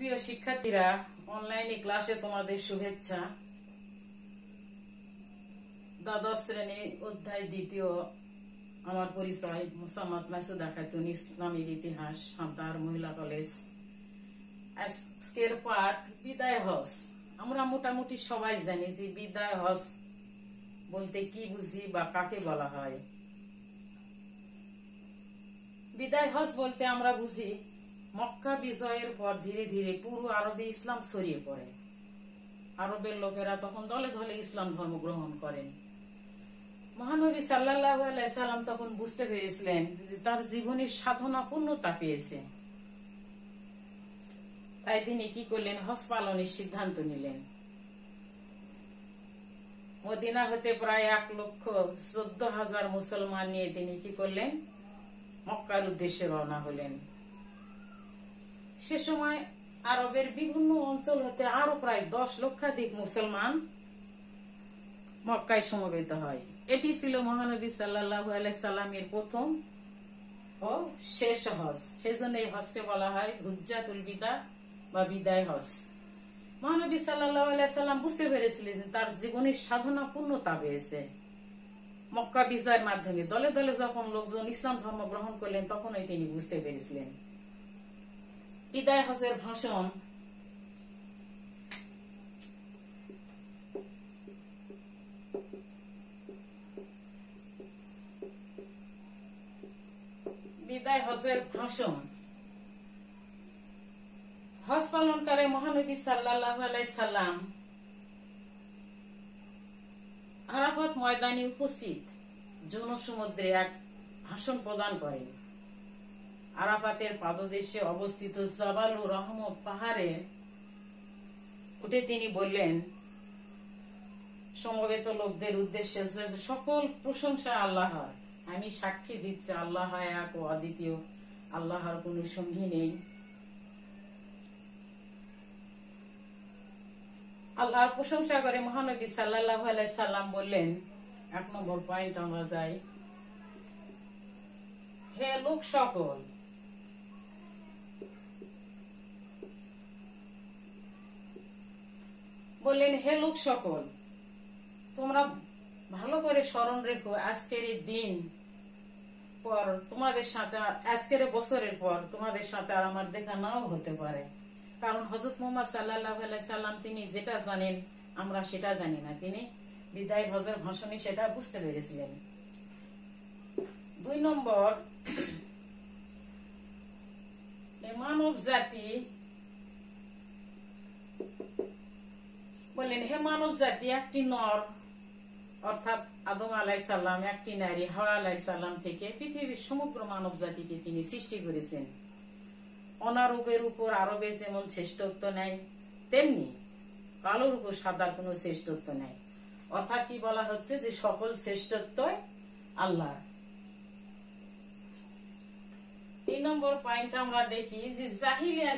প্রিয় শিক্ষার্থীরা, অনলাইনে ক্লাসে তোমাদের শুভেচ্ছা। দ্বাদশ শ্রেণী অধ্যায় দ্বিতীয়। আমার পরিচয় মোসাম্মদ মাসুদা খাতুন, ইসলামের ইতিহাস, সাঁতার মহিলা কলেজ। আজকের পাঠ বিদায় হজ। আমরা মোটামুটি সবাই জানি যে বিদায় হজ বলতে কি বুঝি বা কাকে বলা হয়। বিদায় হজ বলতে আমরা বুঝি মক্কা বিজয়ের পর ধীরে ধীরে পুরো আরবে ইসলাম ছড়িয়ে পড়ে। আরবের লোকেরা তখন দলে দলে ইসলাম ধর্ম গ্রহণ করেন। মহানবী সাল্লাল্লাহু আলাইহি সাল্লাম তখন বুঝতে পেরেছিলেন যে তার জীবনের সাধনা পূর্ণতা পেয়েছে। তাই তিনি কি করলেন? হজ পালনের সিদ্ধান্ত নিলেন। মদিনা হতে প্রায় 1,14,000 মুসলমান নিয়ে তিনি কি করলেন? মক্কার উদ্দেশ্যে রওনা হলেন। সে সময় আরবের বিভিন্ন অঞ্চল হতে আরো প্রায় 10 লক্ষাধিক মুসলমান মক্কায় সমবেত হয়। এটি ছিল মহানবী সাল্লাল্লাহু আলাইহি সাল্লামের প্রথম ও শেষ হজ। সেজন্য এই হজকে বলা হয় হুজ্জাতুল বিদা বা বিদায় হজ। মহানবী সাল্লাল্লাহু আলাইহি সাল্লাম বুঝতে পেরেছিলেন তার জীবনের সাধনা পূর্ণতা পেয়েছে। মক্কা বিজয়ের মাধ্যমে দলে দলে যখন লোকজন ইসলাম ধর্ম গ্রহণ করলেন, তখনই তিনি বুঝতে পেরেছিলেন। বিদায় হজের ভাষণ। বিদায় হজের ভাষণ। হজ পালনকারী মহানবী সাল্লাল্লাহু আলাইহি সাল্লাম আরাফাত ময়দানে উপস্থিত জনসমুদ্রে এক ভাষণ প্রদান করেন। আরাফাতের পাদদেশে অবস্থিত জাবালুর রহমত পাহাড়ে উঠে তিনি বললেন সমবেত লোকদের উদ্দেশ্যে, সকল প্রশংসা আল্লাহর। আমি সাক্ষী দিচ্ছি আল্লাহ এক ও অদ্বিতীয়, আল্লাহর কোন সঙ্গী নেই। আল্লাহর প্রশংসা করে মহানবী সাল্লাল্লাহু আলাইহি সাল্লাম বললেন, 1 নম্বর পয়েন্ট আমরা যাই। হে লোক সকল, বললেন হে লোক সকল, তোমরা ভালো করে স্মরণ রেখো আজকের এই দিন পর তোমাদের সাথে, আজকের বছরের পর তোমাদের সাথে আর আমার দেখা নাও হতে পারে। কারণ হযরত মুহাম্মদ সাল্লাল্লাহু আলাইহি সাল্লাম তিনি যেটা জানেন আমরা সেটা জানি না। তিনি বিদায় হজের ভাষণে সেটা বুঝতে পেরেছিলেন। 2 নম্বর, মানব জাতি বললেন হে মানব জাতি, একটি নর অর্থাৎ আদম আলাইহিস সালাম, একটি নারী হাওয়া আলাইহিস সালাম থেকে পৃথিবীর সমগ্র মানব জাতিকে তিনি সৃষ্টি করেছেন। অনারবের উপর আরবের যেমন শ্রেষ্ঠত্ব নেই, তেমনি কালোর উপর সাদার কোন শ্রেষ্ঠত্ব নেই। অর্থাৎ কি বলা হচ্ছে যে সকল শ্রেষ্ঠত্ব আল্লাহ। 3 নম্বর পয়েন্ট আমরা দেখি যে জাহিলিয়া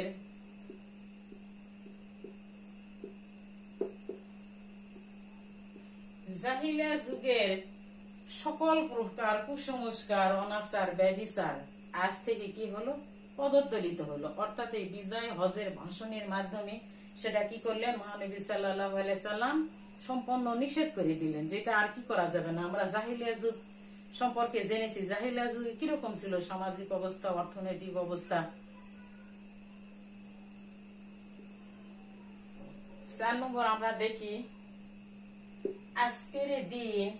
যুগের সকল প্রকার কুসংস্কার, অনাচার, ব্যভিচার আজ থেকে কি হলো? পদদলিত হলো। অর্থাৎ এই বিজয় হজের ভাষণের মাধ্যমে সেটা কি করলেন? মহানবী সাল্লাল্লাহু আলাইহি সাল্লাম সম্পূর্ণ নিষেধ করে দিলেন, যেটা আর কি করা যাবে না। আমরা জাহিলিয়া যুগ সম্পর্কে জেনেছি। জাহিলিয়া যুগে কিরকম ছিল সামাজিক অবস্থা, অর্থনৈতিক অবস্থা। 4 নম্বর আমরা দেখি আজকের দিন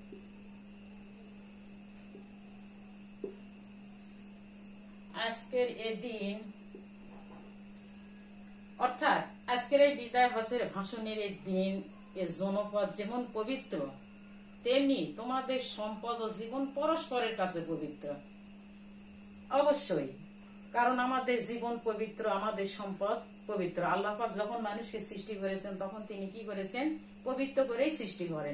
অর্থাৎ আজকের এই বিদায় হজের ভাষণের এই দিন, এর জনপদ যেমন পবিত্র, তেমনি তোমাদের সম্পদ ও জীবন পরস্পরের কাছে পবিত্র। অবশ্যই, কারণ আমাদের জীবন পবিত্র, আমাদের সম্পদ পবিত্র। আল্লাহ পাক যখন মানুষকে সৃষ্টি করেছেন তখন তিনি কি করেছেন? পবিত্র করেই সৃষ্টি করেন।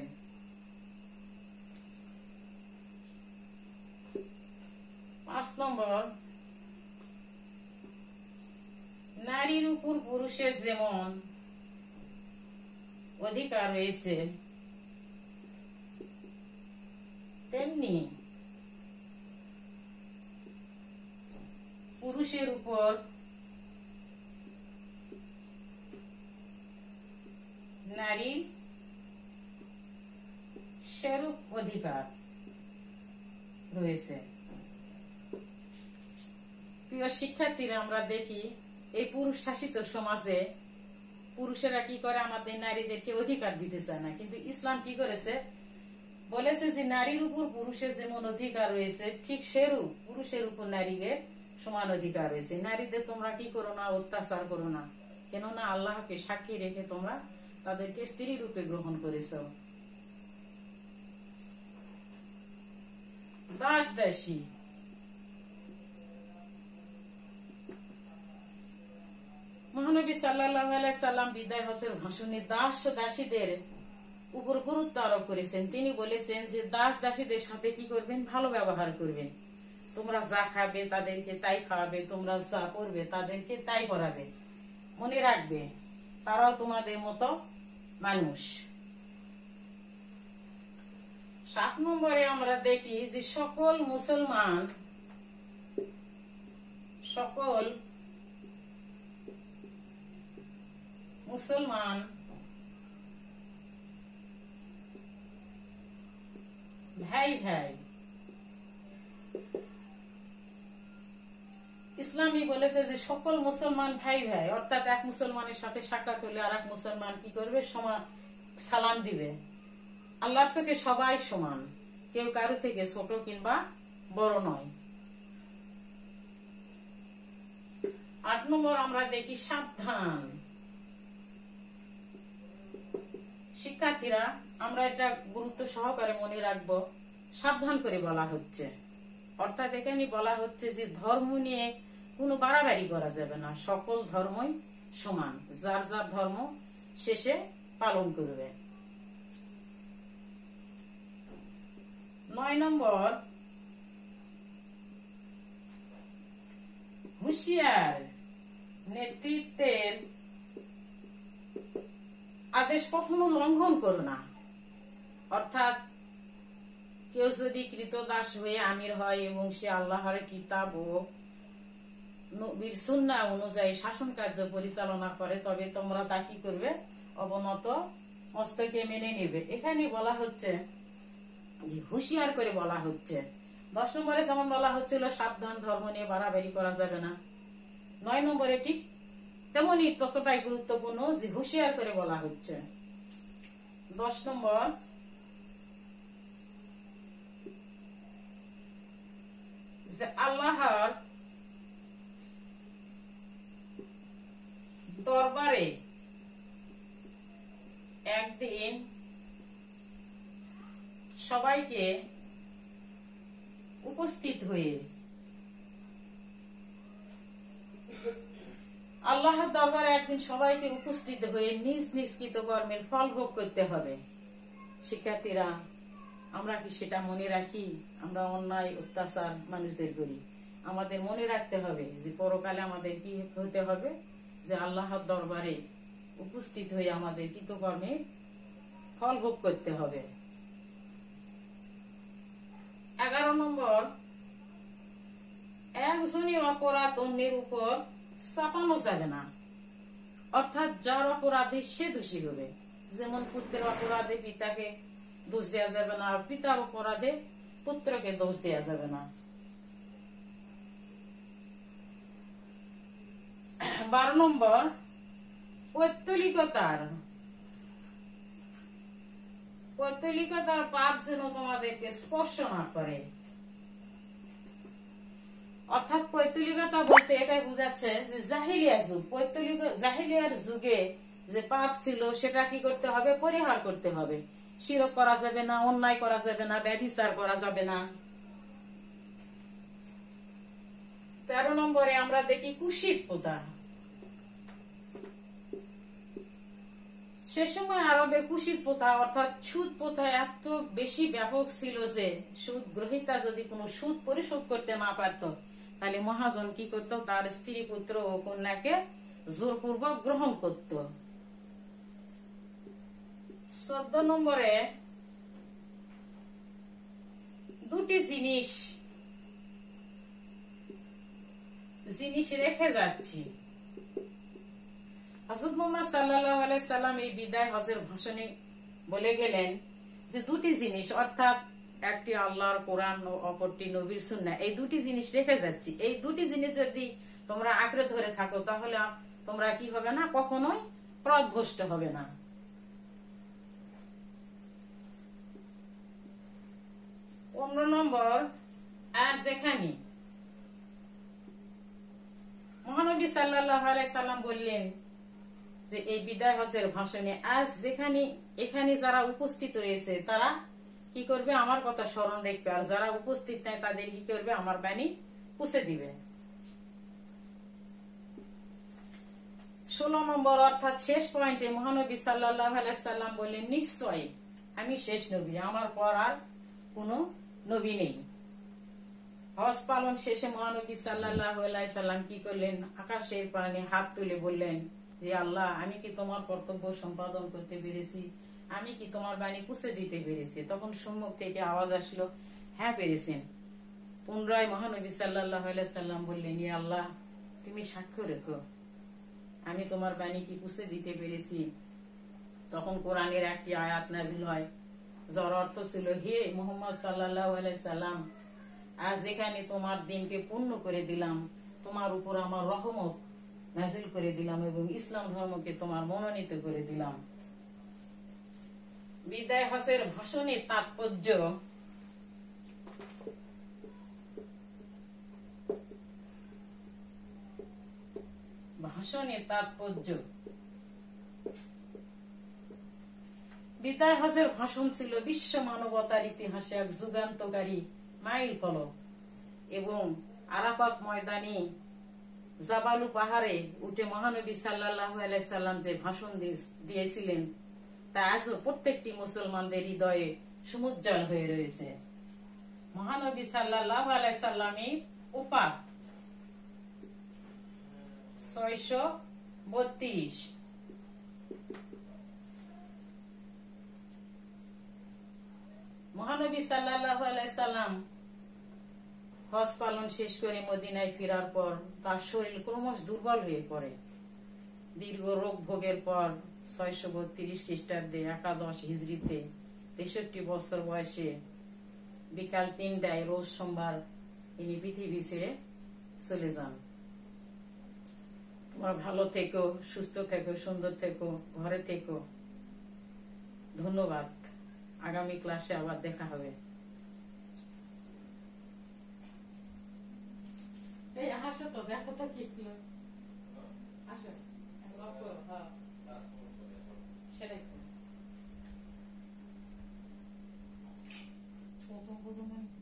5 নম্বর, নারীর উপর পুরুষের যেমন অধিকার রয়েছে, তেমনি পুরুষের উপর নারীর সেরূপ অধিকার রয়েছে। প্রিয় শিক্ষার্থীরা, আমরা দেখি এই পুরুষ শাসিত সমাজে পুরুষেরা কি করে, আমাদের নারীদেরকে অধিকার দিতে চায় না। কিন্তু ইসলাম কি করেছে, বলেছে যে নারীর উপর পুরুষের যেমন অধিকার রয়েছে ঠিক সেরূপ পুরুষের উপর নারীদের সমান অধিকার রয়েছে। নারীদের তোমরা কি করো না, অত্যাচার করো না, কেননা আল্লাহকে সাক্ষী রেখে তোমরা তাদেরকে স্ত্রী রূপে গ্রহণ করেছ। দাস দাসী, মহানবী সাল্লাল্লাহু আলাইহি সাল্লাম বিদায় হজের ভাষণে দাস দাসীদের উপর গুরুত্ব আরোপ করেছেন। তিনি বলেছেন যে দাস দাসীদের সাথে কি করবেন, ভালো ব্যবহার করবেন। তোমরা যা খাবে তাদেরকে তাই খাওয়াবে, তোমরা যা করবে তাদেরকে তাই করাবে। মনে রাখবে তারাও তোমাদের মতো মানুষ। 7 নম্বরে আমরা দেখি যে সকল মুসলমান ভাই ভাই। ইসলামী বলেছে যে সকল মুসলমান ভাই ভাই, অর্থাৎ এক মুসলমানের সাথে সাক্ষাৎ হলে আর এক মুসলমান কি করবে, সালাম দিবে। আল্লাহর চোখে সবাই সমান, কেউ কারো থেকে ছোট কিংবা বড় নয়। 8 নম্বর আমরা দেখি সাবধান। শিক্ষার্থীরা, আমরা এটা গুরুত্ব সহকারে মনে রাখবো। সাবধান করে বলা হচ্ছে, অর্থাৎ এখানে বলা হচ্ছে যে ধর্ম নিয়ে কোনো বাড়াবাড়ি করা যাবে না। সকল ধর্মই সমান, যার যার ধর্ম শেষে পালন করবে। 9 নম্বর, হুঁশিয়ার নেতৃত্বের আদেশ কখনো লঙ্ঘন করো না। অর্থাৎ কেউ যদি কৃতদাস হয়ে আমির হয় এবং সে আল্লাহর কিতাব ও নবীর সুন্নাহ অনুযায়ী শাসন কার্য পরিচালনা করে, তবে তোমরা তা কি করবে, অবনত মস্তকে মেনে নেবে। এখানে বলা হচ্ছে যে হুঁশিয়ার করে বলা হচ্ছে। 10 নম্বরে যেমন বলা হচ্ছিল সাবধান, ধর্ম নিয়ে বাড়াবাড়ি করা যাবে না। 9 নম্বরে ঠিক তেমনি ততটাই গুরুত্বপূর্ণ যে হুঁশিয়ার করে বলা হচ্ছে। 10 নম্বর, যে আল্লাহর দরবারে একদিন সবাইকে উপস্থিত হয়ে আল্লাহর দরবারে একদিন সবাইকে উপস্থিত হয়ে নিজ নিজ কৃতকর্মের ফল ভোগ করতে হবে। শিক্ষার্থীরা, আমরা কি সেটা মনে রাখি? আমরা অন্যায় অত্যাচার মানুষদের করি। আমাদের মনে রাখতে হবে যে পরকালে আমাদের কি হতে হবে, যে আল্লাহর দরবারে উপস্থিত হয়ে আমাদের কৃতকর্মের ফল ভোগ করতে হবে। 11 নম্বর, একজনের অপরাধ অন্যের উপর চাপানো যাবে না। অর্থাৎ যার অপরাধে সে দোষী হবে। যেমন পুত্রের অপরাধে পিতাকে দোষ দেওয়া যাবে না, পিতার অপরাধে পুত্রকে দোষ দেওয়া যাবে না। 12 নম্বর, পৈতলিকতার পাপ যেন তোমাদেরকে স্পর্শ না করে। অর্থাৎ পৈতলিকতা বলতে এটাই বোঝাচ্ছে যে জাহিলিয়া যুগ, জাহিলিয়ার যুগে যে পাপ ছিল সেটা কি করতে হবে, পরিহার করতে হবে। শিরক করা যাবে না, অন্যায় করা যাবে না, ব্যভিচার করা যাবে না। 13 নম্বরে আমরা দেখি কুশিত প্রথা। সে সময় আরবে কুশিত প্রথা অর্থাৎ সুদ প্রথা এত বেশি ব্যাপক ছিল যে সুদ গ্রহীতা যদি কোনো সুদ পরিশোধ করতে না পারত, তাহলে মহাজন কি করত, তার স্ত্রী পুত্র ও কন্যাকে জোরপূর্বক গ্রহণ করত। 14 নম্বরে দুটি জিনিস রেখে যাচ্ছি। হযরত মুহাম্মদ সাল্লাল্লাহু আলাইহি সাল্লাম এই বিদায় হজের ভাষণে বলে গেলেন যে দুটি জিনিস, অর্থাৎ একটি আল্লাহর কোরআন ও অপরটি নবীর সুন্নাহ, এই দুটি জিনিস রেখে যাচ্ছি। এই দুটি জিনিস যদি তোমরা আঁকড়ে ধরে থাকো তাহলে তোমরা কি হবে না, কখনোই পথভ্রষ্ট হবে না। 15 নম্বর, আর যেখানে মহানবী সাল্লাল্লাহু আলাইহি সাল্লাম বললেন যে এই বিদায় হজের ভাষণে, আজ যেখানে এখানে যারা উপস্থিত রয়েছে তারা কি করবে, আমার কথা স্মরণ রাখবে, আর যারা উপস্থিত নাই তাদের কি করবে, আমার বাণী পৌঁছে দিবে। 16 নম্বর, অর্থাৎ শেষ পয়েন্টে মহানবী সাল্লাল্লাহু আলাইহি সাল্লাম বললেন, নিশ্চয় আমি শেষ নবী, আমার পর আর কোনো নবী নেই। হজ পালন শেষে মহানবী সাল্লাল্লাহু আলাইহি সাল্লাম কি করলেন, আকাশের পানে হাত তুলে বললেন যে আল্লাহ, আমি কি তোমার কর্তব্য সম্পাদন করতে পেরেছি, আমি কি তোমার বাণী পৌঁছে দিতে পেরেছি? তখন সম্মুখ থেকে আওয়াজ আসলো, হ্যাঁ পেরেছেন। পুনরায় মহানবী সাল্লাল্লাহু আলাইহি সাল্লাম বললেন, ইয়া আল্লাহ, তুমি সাক্ষ্য রেখো, আমি তোমার বাণী কি পৌঁছে দিতে পেরেছি। তখন কোরআনের একটি আয়াত নাযিল হয়, যার অর্থ ছিল, হে মুহাম্মদ সাল্লাল্লাহু আলাইহি সাল্লাম, আজ এখানে তোমার দিনকে পূর্ণ করে দিলাম, তোমার উপর আমার রহমত নাযিল করে দিলাম এবং ইসলাম ধর্মকে তোমার মনোনীত করে দিলাম। বিদায় হজের ভাষণের তাৎপর্য। ভাষণের তাৎপর্য, বিদায় হজের ভাষণ ছিল বিশ্ব মানবতার ইতিহাসে এক যুগান্তকারী মাইল ফলক এবং আরাফাত ময়দানে জাবালু পাহাড়ে উঠে মহানবী সাল্লাল্লাহু আলাইহি সাল্লাম যে ভাষণ দিয়েছিলেন তা আজও প্রত্যেকটি মুসলমানদের হৃদয়ে সমুজ্জ্বল হয়ে রয়েছে। মহানবী সাল্লাল্লাহু আলাইহি সাল্লামের উপাত 632। মহানবী সাল্লাল্লাহু আলাইহি সাল্লাম হজ পালন শেষ করে মদিনায় ফেরার পর তার শরীর ক্রমশ দুর্বল হয়ে পড়ে। দীর্ঘ রোগ ভোগের পর 632 খ্রিস্টাব্দে 11 হিজরিতে 63 বছর বয়সে বিকাল 3টায় রোজ সোমবার তিনি পৃথিবী ছেড়ে চলে যান। তোমরা ভালো থেকো, সুস্থ থেকো, সুন্দর থেকো, ঘরে থেকো। ধন্যবাদ। আগামী ক্লাসে আবার দেখা হবে। এই হাসো তো, দেখো তো কি কি আসো, হ্যাঁ সেটাই প্রথম